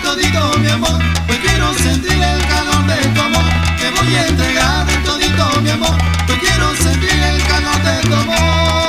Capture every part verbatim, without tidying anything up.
todito mi amor, pues quiero sentir el calor de tu amor. Te voy a entregar todito mi amor, pues quiero sentir el calor de tu amor.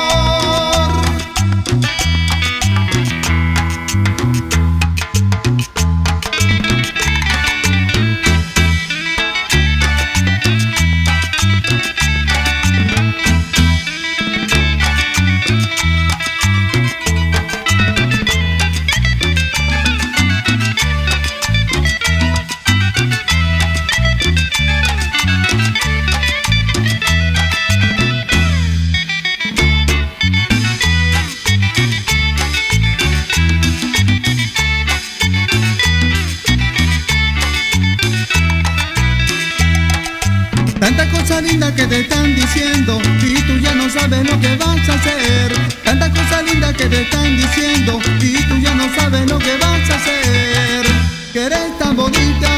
Tanta cosa linda que te están diciendo y tú ya no sabes lo que vas a hacer. Tanta cosa linda que te están diciendo y tú ya no sabes lo que vas a hacer. Que eres tan bonita